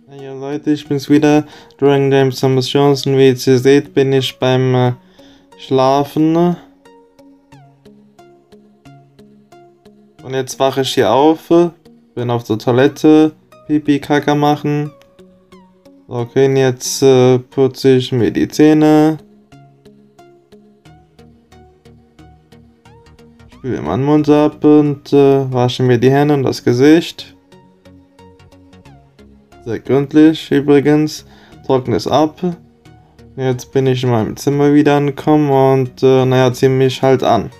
Ja Leute, ich bin's wieder. Dragon Game Summer Johnson. Wie ihr seht, bin ich beim Schlafen. Und jetzt wache ich hier auf. Bin auf der Toilette. Pipi, Kaka machen. Okay, und jetzt putze ich mir die Zähne. Spüle meinen Mund ab und wasche mir die Hände und das Gesicht. Sehr gründlich übrigens. Trockne es ab. Jetzt bin ich in meinem Zimmer wieder angekommen und naja, ziehe mich halt an.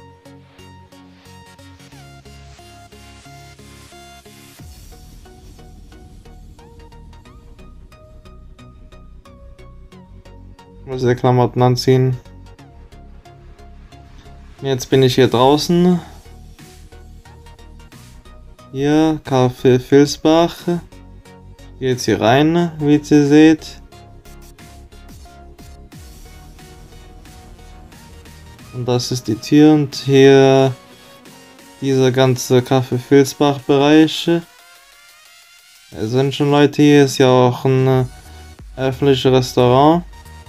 Muss die Klamotten anziehen. Jetzt bin ich hier draußen. Hier, Café Vilsbach. Gehe jetzt hier rein, wie ihr seht. Und das ist die Tür und hier dieser ganze Café Vilsbach Bereich. Es sind schon Leute hier, ist ja auch ein öffentliches Restaurant.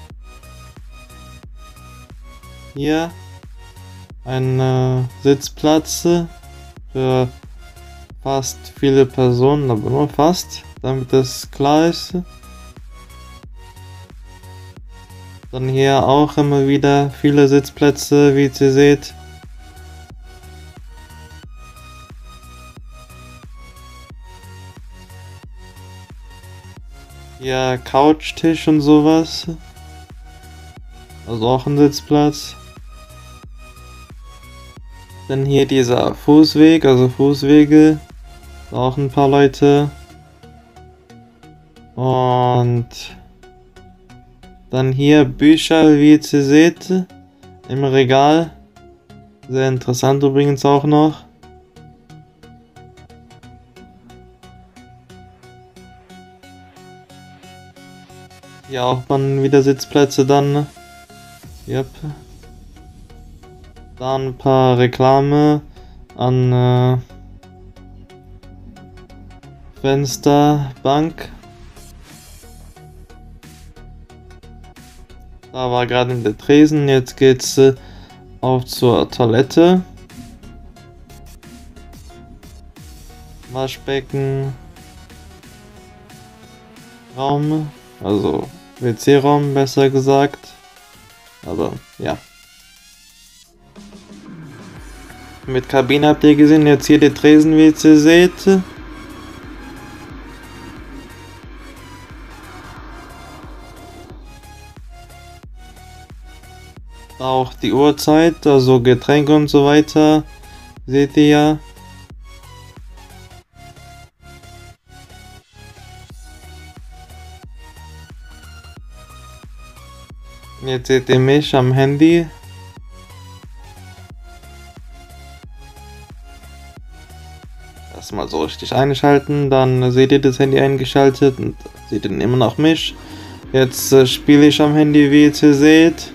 Hier ein Sitzplatz für fast viele Personen, aber nur fast, damit das klar ist. Dann hier auch immer wieder viele Sitzplätze, wie ihr seht. Hier Couchtisch und sowas. Also auch ein Sitzplatz. Dann hier dieser Fußweg, also Fußwege. Auch ein paar Leute. Und dann hier Bücher, wie ihr seht, im Regal. Sehr interessant übrigens auch noch. Hier auch mal wieder Sitzplätze dann. Yep. Dann ein paar Reklame an Fensterbank. Da war gerade der Tresen, jetzt geht's auf zur Toilette. Waschbecken. Raum, also WC-Raum besser gesagt. Aber ja. Mit Kabine habt ihr gesehen, jetzt hier der Tresen, wie ihr seht. Auch die Uhrzeit, also Getränke und so weiter, seht ihr ja. Jetzt seht ihr mich am Handy. Erstmal so richtig einschalten, dann seht ihr das Handy eingeschaltet und seht ihr immer noch mich. Jetzt spiele ich am Handy, wie ihr seht.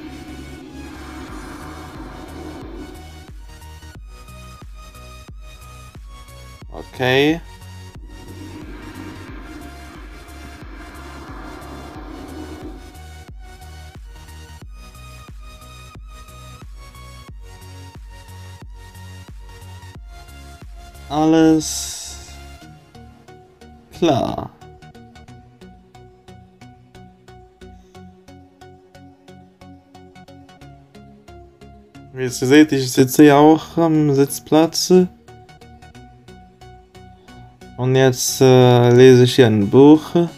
Okay. Alles klar. Wie ihr seht, ich sitze ja auch am Sitzplatz. Und jetzt lese ich hier ein Buch.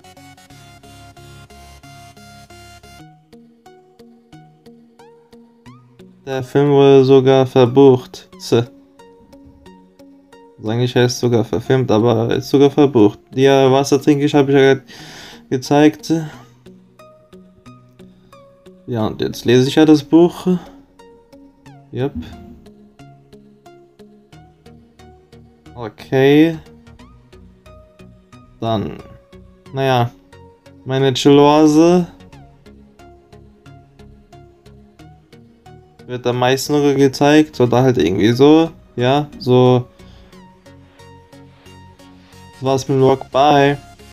Der Film wurde sogar verbucht. Eigentlich heißt es sogar verfilmt, aber ist sogar verbucht. Ja, Wasser trinke ich, habe ich ja gezeigt. Ja, und jetzt lese ich ja das Buch. Yep. Okay. Dann, naja, meine Chilloise wird am meisten sogar gezeigt, oder halt irgendwie so, ja, so. Das war's mit dem Vlog, bye.